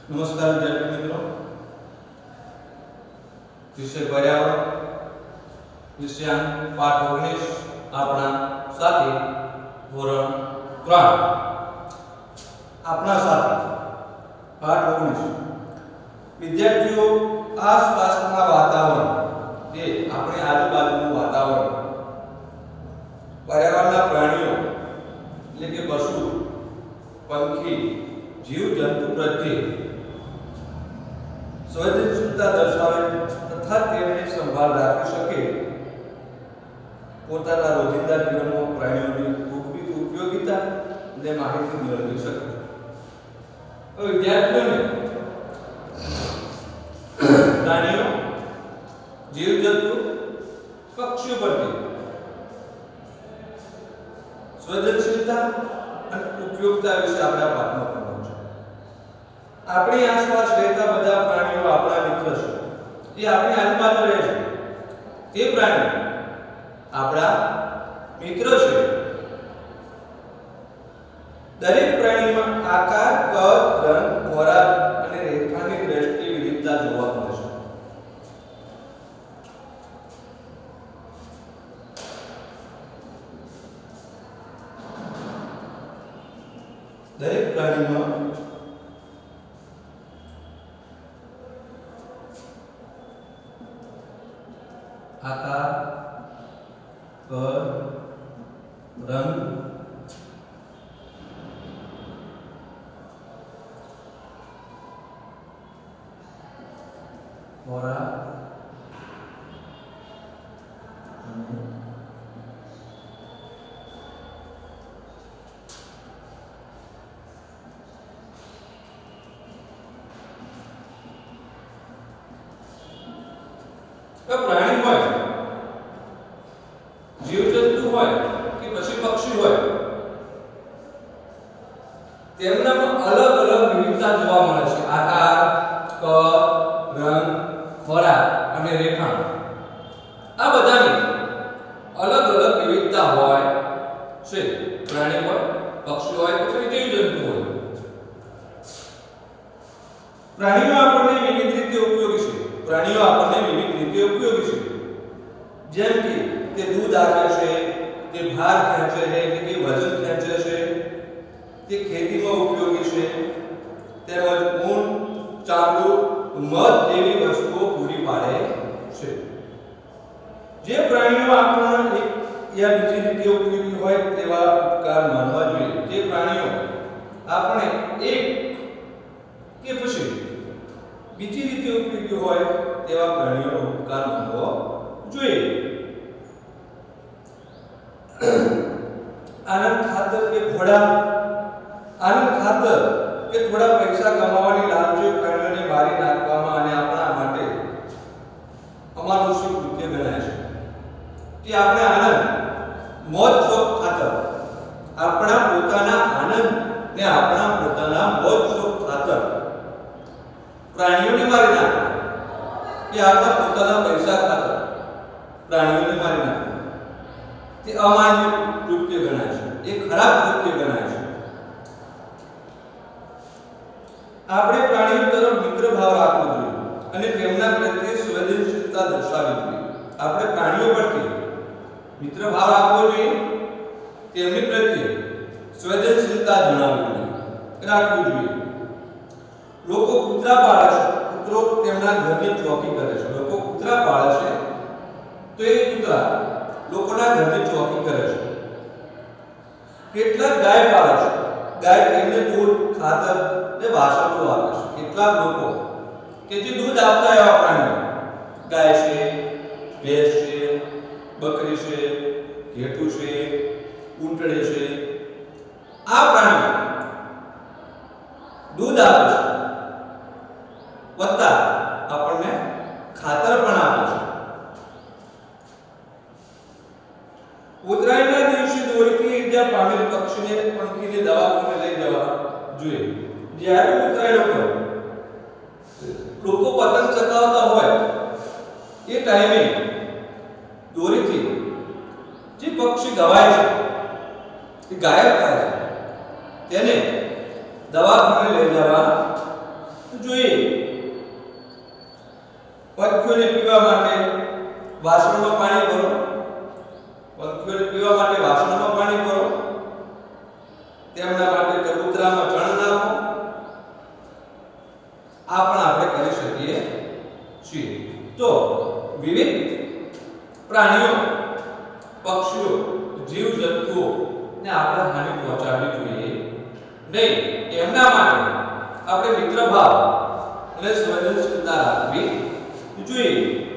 नमस्कार विद्यार्थी मित्रों, विषय पर्यावरण विषयांक पाठ 19 अपना साथी धोरण 3 अपना साथी पाठ 19 विद्यार्थियों आसपासना वातावरण जे अपने आजूबाजूનું वातावरण पर्यावरणના प्राणियों એટલે કે પશુ પંખી जीव जंतु प्रत्ये संवेदनशीलता दर्शावे तथा तेमनी संभाळ राखी शके पोताना रोजिंदा जीवनमां प्राणीओनी उपयोगिता ने माहिती मेळवी शके। तो विद्यार्थीओने प्राणीओ जीव जंतु पक्षीओ प्रत्ये संवेदनशीलता અને ઉપયોગિતા વિશે આપણા પાઠમાં ભણવાનું છે। આપણી આસપાસ રહેતા બધા પ્રાણીઓ આપણા મિત્ર છે, જે આપણી આજુબાજુ રહે છે તે પ્રાણીઓ આપણા મિત્ર છે। દરેક પ્રાણીમાં આકાર, કદ, રંગ, ખોરાક અને રેખાની દ્રષ્ટિએ વિવિધતા જોવા મળે છે। दरेक प्राणी में आकार, कद, रंग, खोराक प्राणी होय, जीव जंतु होय कि पशु पक्षी होय, તેમનામાં અલગ અલગ વિવિધતા જોવા મળે છે। આકાર, કદ, રંગ, ખોરાક અને રેખાઓ આ બધાની અલગ અલગ વિવિધતા હોય છે। પ્રાણી હોય, પક્ષી હોય કે જીવ જંતુ હોય, પ્રાણીઓ આપણને વિવિધ રીતે ઉપયોગી છે। प्राणीओ आपने विविध रीते उपयोगी है, जेम कि ते दूध आपे छे, ते भार खेंचे है એટલે કે વજન ખેંચે છે, તે ખેતીમાં ઉપયોગી છે, તેમજ ઊન, ચામડું, મધ જેવી વસ્તુઓ પૂરી પાડે છે। જે પ્રાણીઓ આપણને એક યા બીજી રીતે ઉપયોગી હોય તેવા ઉપકાર માનવા જોઈએ। જે પ્રાણીઓ આપણે એક કે પછી બીજી રીતે ઉપયોગી હોય તેવા પ્રાણીઓનો ઉપકાર માનવો જોઈએ। આનંદ ખાતર કે ઘોડા, આનંદ ખાતર કે થોડા પૈસા કમાવાની લાલચે પ્રાણીઓને મારી નાખવામાં અને આપણા માટે અમાનુષિક કૃત્ય ગણાય છે। કે આપણે આનંદ મોજ શોખ ખાતર આપણા પોતાના આનંદ ને આપણા પોતાના મોજ શોખ ખાતર प्राणियों मारी नाख कि आपना पोताना पैसा खातर प्राणियों मारी नाख ते अमान्य कृत्य गणाय छे, एक खराब कृत्य गणाय छे। आपणे प्राणियों तरफ मित्र भाव राखવો જોઈએ અને તેમના પ્રત્યે સંવેદનશીલતા દર્શાવવી જોઈએ। આપણે પ્રાણીઓ પ્રત્યે મિત્ર ભાવ રાખવો જોઈએ, તેમની પ્રત્યે સંવેદનશીલતા જણાવવી જોઈએ, રાખવી જોઈએ। લોકો કૂતરા પાળે છે, કૂતરો તેમના ઘરની ચોકી કરે છે। લોકો કૂતરા પાળે છે તો એ કૂતરા લોકોના ઘરની ચોકી કરે છે। કેટલાક ગાય પાળે છે, ગાય તેમને દૂધ, ખાતર ને વાસણો આપે છે। કેટલાક લોકો કે જે દૂધ આપતા એવા પ્રાણીઓ ગાય છે, ભેંસ છે, બકરી છે, ઘેટું છે, ઊંટડી છે, આ પ્રાણીઓ दूध આપે છે, વત્તા આપણને ખાતર પણ આપે છે। ઉત્તરાયણના દિવસે દોરીથી ઈજા પામેલ પંખીને દવાખાને લઈ જવા જોઈએ। જ્યારે ઉત્તરાયણ ઉપર લોકો પતંગ ચગાવતા હોય એ ટાઈમે દોરીથી જે પક્ષી ગવાય છે એ ગાયબ થાય છે તેને દવાખાને લઈ જવા જોઈએ પંખીઓને પીવા માટે વાસણમાં પાણી ભરો, પંખીઓને પીવા માટે વાસણમાં પાણી ભરો, તેમના માટે ચબૂતરામાં ચણ નાખો. આ પણ આપણે કરી શકીએ છીએ. તો વિવિધ પ્રાણીઓ, પક્ષીઓ, જીવજંતુઓ ને આપણે હાનિ પહોંચાડવી જોઈએ નહીં. એમના માટે આપણે મિત્રભાવ અને સંવેદનશીલતા રાખવી જોઈએ.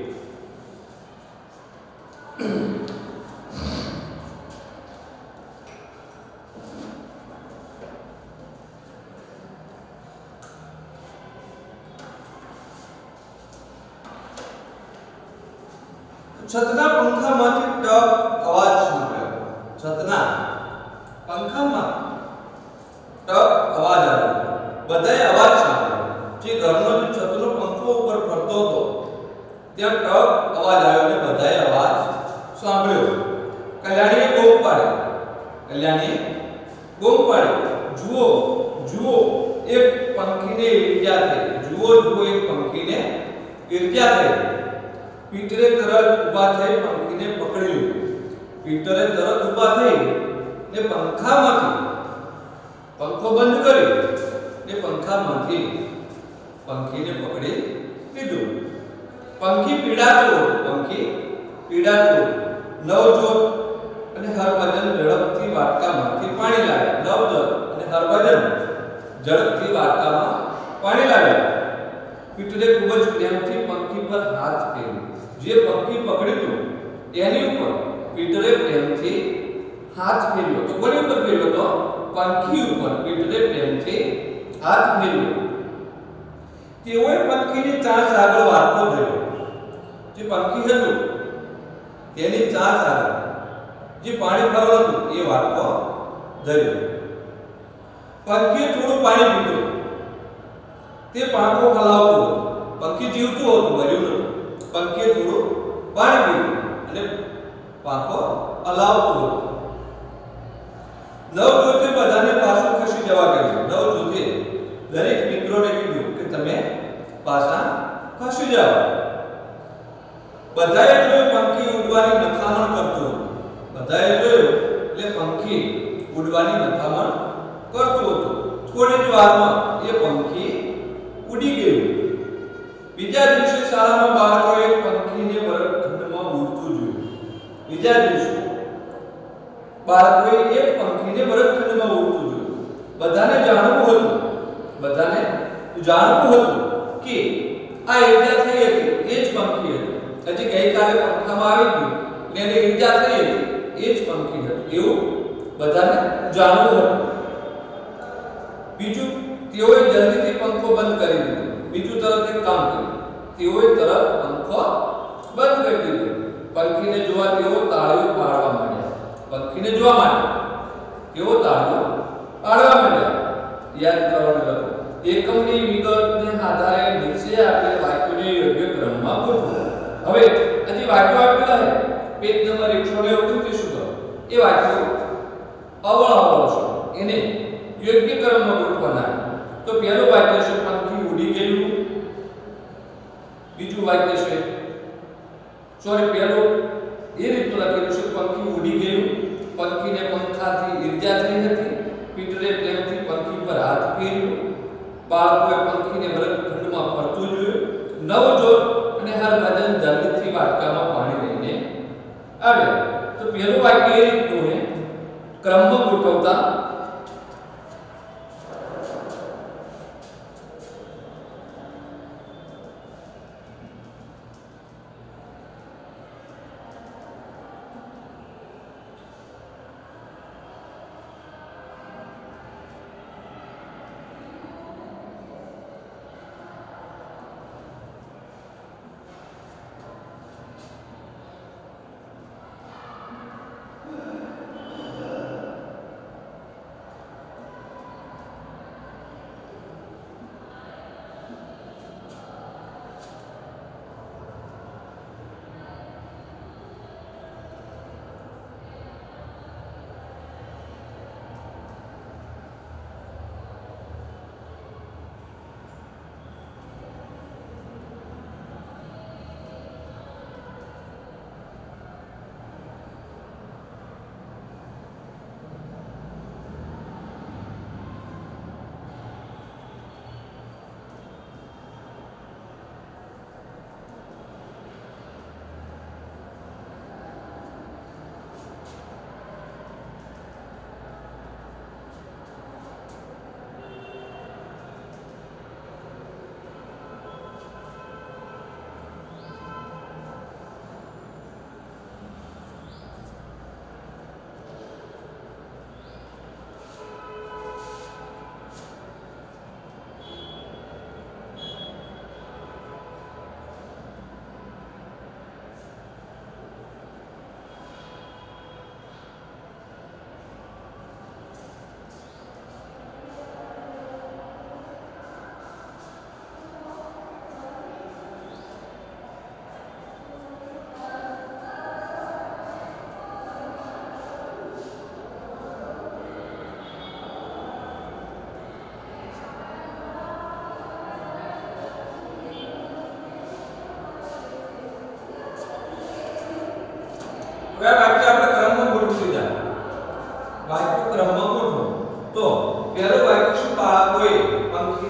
છતના પંખામાંથી ટપ અવાજ સાંભળ્યો. છતના પંખામાં ટપ અવાજ આવ્યો. બધાએ અવાજ સાંભળ્યો. જે ઘરનો છતનો પંખો ઉપર ફરતો હતો ત્યાં ટપ અવાજ આવ્યો અને બધાએ અવાજ સાંભળ્યો. કલ્યાણીએ બૂમ પાડી. કલ્યાણીએ બૂમ પાડી. જુઓ જુઓ એક પંખીને ઈજા થઈ. જુઓ જુઓ એક પંખીને ઈજા થઈ. પીટરે તરત ઊભા થઈ પંખીને પકડી લીધું. પીટરે તરત ઊભા થઈ ને પંખામાંથી પંખો બંધ કર્યો ને પંખામાંથી પંખીને પકડી લીધું. પંખી પીડાતું હતું. પંખી પીડાતું હતું. નવજોત અને હરભજન ઝડપથી વાટકામાંથી પાણી લાવ્યા. નવજોત અને હરભજન ઝડપથી વાટકામાં પાણી લાવ્યા. પીટરે ખૂબ જ પ્રેમથી પંખી પર હાથ ફેરવ્યો. જે પંખી પકડ્યું એની ઉપર પીટરે પ્રેમથી હાથ ફેરવ્યો. તો કોની ઉપર ફેરવ્યો? તો પંખી ઉપર પીટરે પ્રેમથી હાથ ફેરવ્યો. તેઓએ પંખીની ચાંચ આગળ વાટકો ધર્યો. જે પંખી હતું તેની ચાંચ આગળ જે પાણી ભરેલું હતું એ વાટકો ધર્યો. પંખીએ થોડું પાણી પીધું. તે પાંખો હલાવતો હતો. પંખી જીવતું હતું, મર્યું નહોતું. પંખીએ થોડું પાણી પીધું અને પાંખો હલાવતો હતો. નવજોતે બધાને પાછું ખસી જવા કહ્યું. નવજોતે દરેક મિત્રોને કીધું કે તમે પાછા ખસી જાઓ. બધાએ જોયું પંખી ઉડવાની મથામણ કરતું હતું. બધાએ જોયું એટલે પંખી ઉડવાની મથામણ કરતું હતું. થોડી જ વારમાં એ પંખી ઉડી ગયું. બીજા દિવસે શાળામાં બાળકોએ પંખીને વર્ગખંડમાં ઉડતું જોયું. બીજા દિવસે બાળકોએ એક પંખીને વર્ગખંડમાં ઉડતું જોયું. બધાને જાણવું હતું કે આ ઈજા થઈ હતી એ જ પંખી હતું. હજી ગઈકાલે પંખામાં આવી ગયું ને એને ઈજા થઈ હતી એ જ પંખી હતું એવું બધાને જાણવું હતું. બીજું, તેઓએ જલ્દીથી પંખો બંધ કરી દીધો. બીજું તરત એક કામ કર્યું. તેઓએ તરત પંખો બંધ કરી દીધો. પંખીને જોવા તેઓ તાળીઓ પાડવા માંડ્યા. પંખીને જોવા માટે તેઓ તાળીઓ પાડવા માંડ્યા. યાદ કરવાનું હતું. એકમની વિગતને આધારે નીચે આપેલ વાક્યોને યોગ્ય ક્રમમાં ગોઠવો. હવે હજી વાક્યો આપેલા છે. પેજ નંબર 129 શું એ વાક્યો અવળાવળ છે. એને યોગ્ય ક્રમમાં ગોઠવવાના. તો પહેલું વાક્ય છે પંખી ઉડી ગયું. બીજું વાક્ય છે પહેલું એ રીતનું લખેલું છે પંખી ઉડી ગયું. પંખીને પંખાથી ઈજા થઈ હતી. પીટરે પ્રેમથી પંખી પર હાથ ફેર્યો. બાળકોએ પંખીને વર્ગખંડમાં ફરતું જોયું. નવજોત અને હરભજન જલ્દીથી વાટકામાં પાણી લઈને આવ્યા. તો પહેલું વાક્ય એ રીતનું છે ક્રમમાં ગોઠવતા.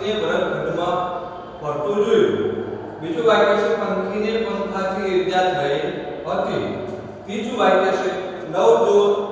પંખીને વરખઢમાં ફરતું જોયું. બીજું વાક્ય છે પંખીને પંખાથી ઈજા થઈ હતી. ત્રીજું વાક્ય છે નવજોત